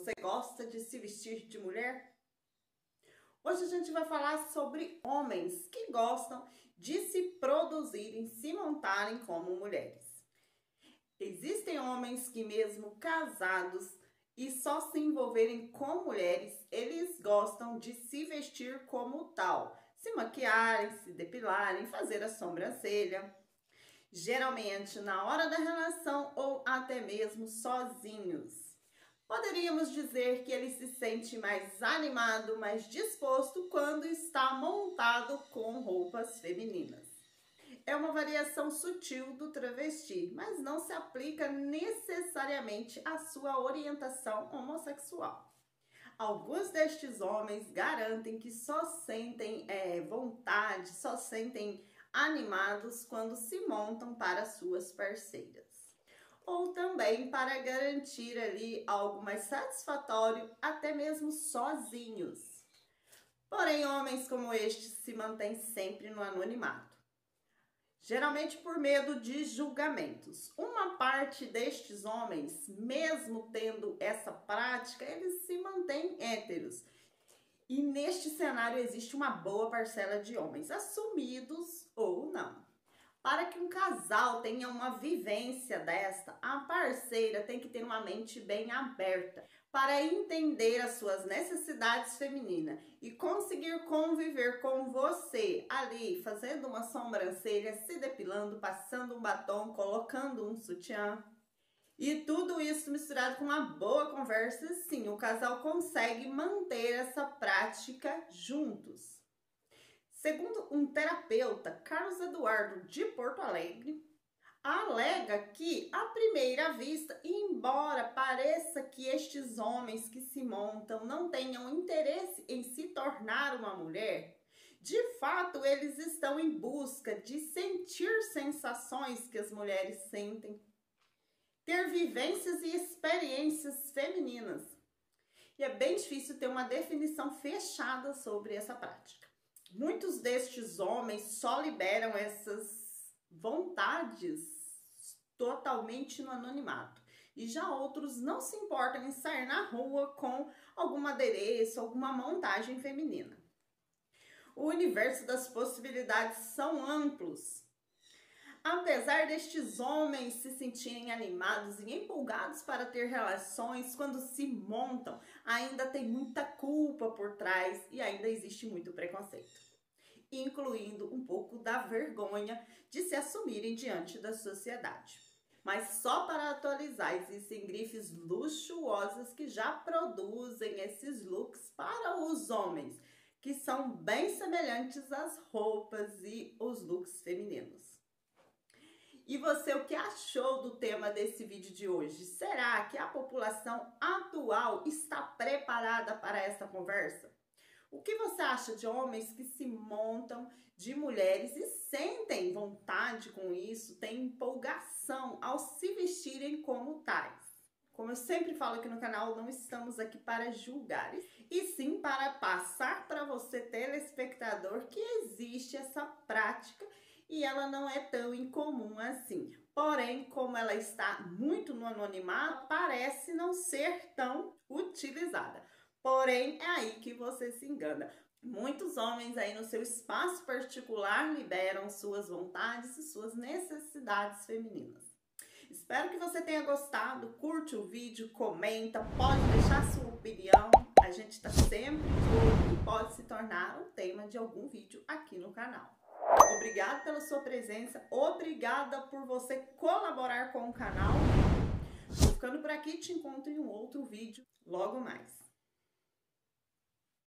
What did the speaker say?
Você gosta de se vestir de mulher? Hoje a gente vai falar sobre homens que gostam de se produzirem, se montarem como mulheres. Existem homens que mesmo casados e só se envolverem com mulheres, eles gostam de se vestir como tal. Se maquiarem, se depilarem, fazer a sobrancelha. Geralmente na hora da relação ou até mesmo sozinhos. Poderíamos dizer que ele se sente mais animado, mais disposto quando está montado com roupas femininas. É uma variação sutil do travesti, mas não se aplica necessariamente à sua orientação homossexual. Alguns destes homens garantem que só sentem vontade, só sentem animados quando se montam para suas parceiras. Ou também para garantir ali algo mais satisfatório, até mesmo sozinhos. Porém, homens como este se mantêm sempre no anonimato. Geralmente por medo de julgamentos. Uma parte destes homens, mesmo tendo essa prática, eles se mantêm héteros. E neste cenário existe uma boa parcela de homens, assumidos ou não. Para que um casal tenha uma vivência desta, a parceira tem que ter uma mente bem aberta para entender as suas necessidades femininas e conseguir conviver com você ali, fazendo uma sobrancelha, se depilando, passando um batom, colocando um sutiã. E tudo isso misturado com uma boa conversa, sim, o casal consegue manter essa prática juntos. Segundo um terapeuta, Carlos Eduardo de Porto Alegre, alega que, à primeira vista, embora pareça que estes homens que se montam não tenham interesse em se tornar uma mulher, de fato eles estão em busca de sentir sensações que as mulheres sentem, ter vivências e experiências femininas. E é bem difícil ter uma definição fechada sobre essa prática. Muitos destes homens só liberam essas vontades totalmente no anonimato. E já outros não se importam em sair na rua com algum adereço, alguma montagem feminina. O universo das possibilidades são amplos. Apesar destes homens se sentirem animados e empolgados para ter relações, quando se montam, ainda tem muita culpa por trás e ainda existe muito preconceito, incluindo um pouco da vergonha de se assumirem diante da sociedade. Mas só para atualizar, existem grifes luxuosas que já produzem esses looks para os homens, que são bem semelhantes às roupas e os looks femininos. E você, o que achou do tema desse vídeo de hoje? Será que a população atual está preparada para essa conversa? O que você acha de homens que se montam de mulheres e sentem vontade com isso, têm empolgação ao se vestirem como tais? Como eu sempre falo aqui no canal, não estamos aqui para julgar, e sim para passar para você, telespectador, que existe essa prática e ela não é tão incomum assim. Porém, como ela está muito no anonimato, parece não ser tão utilizada. Porém, é aí que você se engana. Muitos homens aí no seu espaço particular liberam suas vontades e suas necessidades femininas. Espero que você tenha gostado. Curte o vídeo, comenta, pode deixar sua opinião. A gente está sempre de olho e pode se tornar um tema de algum vídeo aqui no canal. Obrigada pela sua presença, obrigada por você colaborar com o canal. Vou ficando por aqui, te encontro em um outro vídeo logo mais.